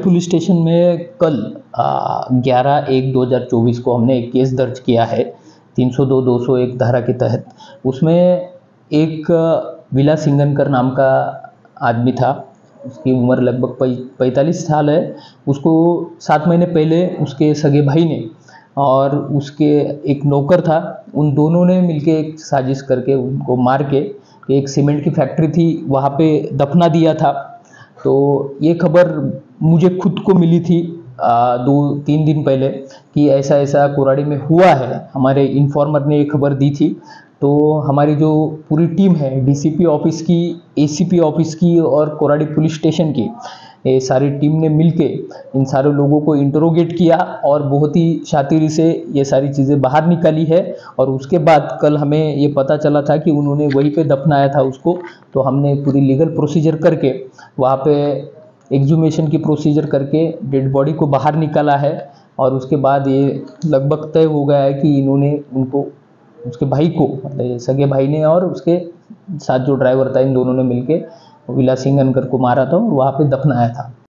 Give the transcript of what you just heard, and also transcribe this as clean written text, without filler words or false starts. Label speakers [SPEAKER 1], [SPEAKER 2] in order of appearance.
[SPEAKER 1] Police station में कल 11/1/2024 को हमने एक केस दर्ज किया है 302/201 धारा के तहत। उसमें एक विलास सिंगनकर नाम का आदमी था। उसकी उम्र लगभग 45 साल है। उसको 7 महीने पहले उसके सगे भाई ने और उसके एक नौकर था, उन दोनों ने मिलके एक साजिश करके उनको मार के एक सीमेंट की फैक्ट्री थी वहाँ पे दफना दिया था। तो ये खबर मुझे खुद को मिली थी 2-3 दिन पहले कि ऐसा ऐसा कोराड़ी में हुआ है। हमारे इन्फॉर्मर ने ये खबर दी थी। तो हमारी जो पूरी टीम है डीसीपी ऑफिस की, एसीपी ऑफिस की और कोराड़ी पुलिस स्टेशन की, ये सारी टीम ने मिलके इन सारे लोगों को इंटरोगेट किया और बहुत ही शातिरी से ये सारी चीज़ें बाहर निकाली है। और उसके बाद कल हमें ये पता चला था कि उन्होंने वहीं पे दफनाया था उसको। तो हमने पूरी लीगल प्रोसीजर करके वहाँ पे एक्सहूमेशन की प्रोसीजर करके डेड बॉडी को बाहर निकाला है। और उसके बाद ये लगभग तय हो गया है कि इन्होंने उनको, उसके भाई को, मतलब सगे भाई ने और उसके साथ जो ड्राइवर था, इन दोनों ने मिलके विलास सिंगनकर को मारा था और वहाँ पे दफनाया था।